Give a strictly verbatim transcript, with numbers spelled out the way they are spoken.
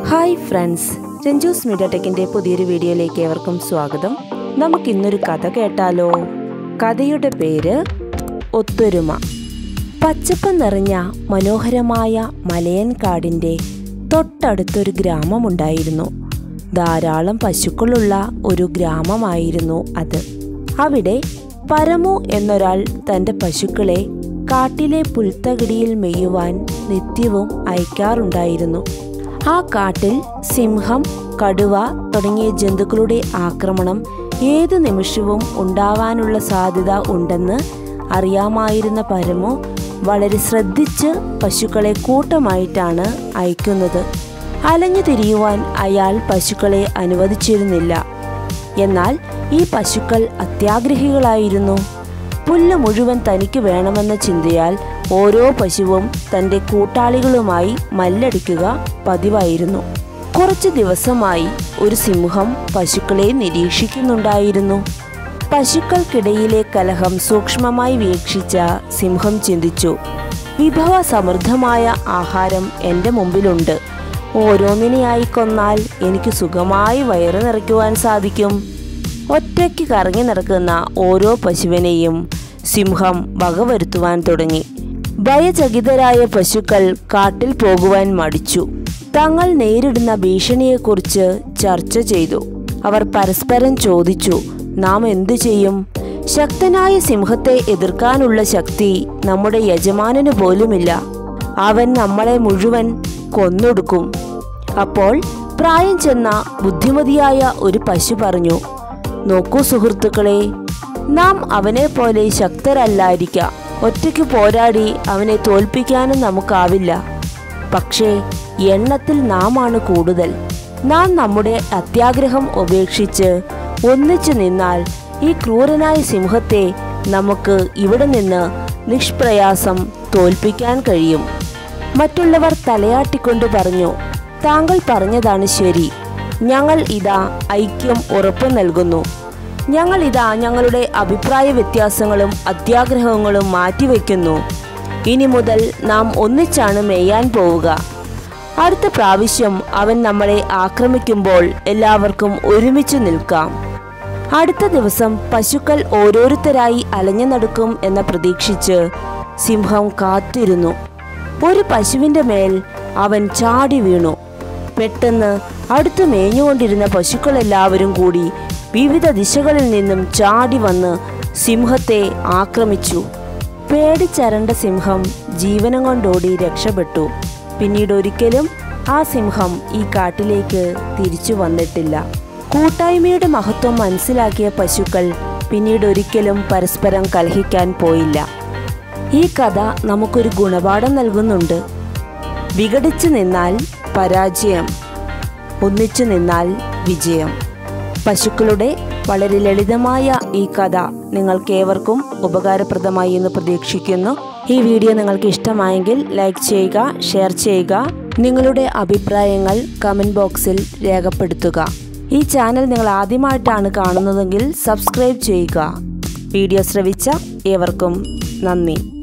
Hi friends, Ranjus media ടെക്കിൻ്റെ പുതിയൊരു വീഡിയോയിലേക്ക് ഏവർക്കും സ്വാഗതം. നമുക്കിന്നൊരു കഥ കേട്ടാലോ? കഥയുടെ പേര് ഒത്തൊരുമ. പച്ചപ്പ് നിറഞ്ഞ മനോഹരമായ മലയൻ കാടിൻ്റെ തൊട്ടടുത്തൊരു ഗ്രാമമുണ്ടായിരുന്നു. ധാരാളം പശുക്കളുള്ള ഒരു ഗ്രാമമായിരുന്നു അത്. അവിടെ പരമു എന്നൊരാൾ തൻ്റെ പശുക്കളെ കാട്ടിലെ പുൽത്തകിടിയിൽ മെയ്യുവാൻ നിത്യവും അയക്കാറുണ്ടായിരുന്നു. ആ കാട്ടിൽ സിംഹം, കടുവ തുടങ്ങിയ ജന്തുക്കളുടെ ആക്രമണം ഏതു നിമിഷവും ഉണ്ടാവാനുള്ള സാധ്യത ഉണ്ടെന്ന് അറിയാമായിരുന്ന പരമു വളരെ ശ്രദ്ധിച്ച് പശുക്കളെ കൂട്ടമായിട്ടാണ് അയക്കുന്നത്. അലഞ്ഞു തിരിയുവാൻ അയാൾ പശുക്കളെ അനുവദിച്ചിരുന്നില്ല. എന്നാൽ ഈ പശുക്കൾ അത്യാഗ്രഹികളായിരുന്നു. പുല്ല് മുഴുവൻ തനിക്ക് വേണമെന്ന ചിന്തയാൽ ഓരോ പശുവും തൻ്റെ കൂട്ടാളികളുമായി മല്ലടിക്കുക പതിവായിരുന്നു. കുറച്ചു ദിവസമായി ഒരു സിംഹം പശുക്കളെ നിരീക്ഷിക്കുന്നുണ്ടായിരുന്നു. പശുക്കൾക്കിടയിലെ കലഹം സൂക്ഷ്മമായി വീക്ഷിച്ച സിംഹം ചിന്തിച്ചു, വിഭവ സമൃദ്ധമായ ആഹാരം എൻ്റെ മുമ്പിലുണ്ട്. ഓരോന്നിനെയായി കൊന്നാൽ എനിക്ക് സുഖമായി വയറ് നിറയ്ക്കുവാൻ സാധിക്കും. ഒറ്റയ്ക്ക് കറങ്ങി നടക്കുന്ന ഓരോ പശുവിനെയും സിംഹം വകവരുത്തുവാൻ തുടങ്ങി. ഭയചകിതരായ പശുക്കൾ കാട്ടിൽ പോകുവാൻ മടിച്ചു. തങ്ങൾ നേരിടുന്ന ഭീഷണിയെക്കുറിച്ച് ചർച്ച ചെയ്തു. അവർ പരസ്പരം ചോദിച്ചു, നാം എന്തു ചെയ്യും? ശക്തനായ സിംഹത്തെ എതിർക്കാനുള്ള ശക്തി നമ്മുടെ യജമാനന് പോലുമില്ല. അവൻ നമ്മളെ മുഴുവൻ കൊന്നൊടുക്കും. അപ്പോൾ പ്രായം ചെന്ന ബുദ്ധിമതിയായ ഒരു പശു പറഞ്ഞു, നോക്കൂ സുഹൃത്തുക്കളെ, നാം അവനെ പോലെ ശക്തരല്ലായിരിക്കാം. ഒറ്റയ്ക്ക് പോരാടി അവനെ തോൽപ്പിക്കാനും നമുക്കാവില്ല. പക്ഷേ എണ്ണത്തിൽ നാം ആണ് കൂടുതൽ. നാം നമ്മുടെ അത്യാഗ്രഹം ഉപേക്ഷിച്ച് ഒന്നിച്ചു നിന്നാൽ ഈ ക്രൂരനായ സിംഹത്തെ നമുക്ക് ഇവിടെ നിന്ന് നിഷ്പ്രയാസം തോൽപ്പിക്കാൻ കഴിയും. മറ്റുള്ളവർ തലയാട്ടിക്കൊണ്ട് പറഞ്ഞു, താങ്കൾ പറഞ്ഞതാണ് ശരി. ഞങ്ങൾ ഇതാ ഐക്യം ഉറപ്പു നൽകുന്നു. ഞങ്ങൾ ഇതാ ഞങ്ങളുടെ അഭിപ്രായ വ്യത്യാസങ്ങളും അത്യാഗ്രഹങ്ങളും മാറ്റിവെക്കുന്നു. ഇനി മുതൽ നാം ഒന്നിച്ചാണ് മേയാൻ പോവുക. അടുത്ത പ്രാവശ്യം അവൻ നമ്മളെ ആക്രമിക്കുമ്പോൾ എല്ലാവർക്കും ഒരുമിച്ച് നിൽക്കാം. അടുത്ത ദിവസം പശുക്കൾ ഓരോരുത്തരായി അലഞ്ഞു നടക്കും എന്ന പ്രതീക്ഷിച്ച് സിംഹം കാത്തിരുന്നു. ഒരു പശുവിൻ്റെ മേൽ അവൻ ചാടി വീണു. പെട്ടെന്ന് അടുത്ത് മേഞ്ഞുകൊണ്ടിരുന്ന പശുക്കളെല്ലാവരും കൂടി വിവിധ ദിശകളിൽ നിന്നും ചാടി വന്ന് സിംഹത്തെ ആക്രമിച്ചു. പേടിച്ചരണ്ട സിംഹം ജീവനം കൊണ്ടോടി രക്ഷപ്പെട്ടു. പിന്നീട് ഒരിക്കലും ആ സിംഹം ഈ കാട്ടിലേക്ക് തിരിച്ചു വന്നിട്ടില്ല. കൂട്ടായ്മയുടെ മഹത്വം മനസ്സിലാക്കിയ പശുക്കൾ പിന്നീട് ഒരിക്കലും പരസ്പരം കലഹിക്കാൻ പോയില്ല. ഈ കഥ നമുക്കൊരു ഗുണപാഠം നൽകുന്നുണ്ട്. വിഘടിച്ചു നിന്നാൽ പരാജയം, ഒന്നിച്ചു നിന്നാൽ വിജയം. പശുക്കളുടെ വളരെ ലളിതമായ ഈ കഥ നിങ്ങൾക്കേവർക്കും ഉപകാരപ്രദമായി എന്ന് പ്രതീക്ഷിക്കുന്നു. ഈ വീഡിയോ നിങ്ങൾക്ക് ഇഷ്ടമായെങ്കിൽ ലൈക്ക് ചെയ്യുക, ഷെയർ ചെയ്യുക. നിങ്ങളുടെ അഭിപ്രായങ്ങൾ കമൻറ്റ് ബോക്സിൽ രേഖപ്പെടുത്തുക. ഈ ചാനൽ നിങ്ങൾ ആദ്യമായിട്ടാണ് കാണുന്നതെങ്കിൽ സബ്സ്ക്രൈബ് ചെയ്യുക. വീഡിയോ ശ്രവിച്ച ഏവർക്കും നന്ദി.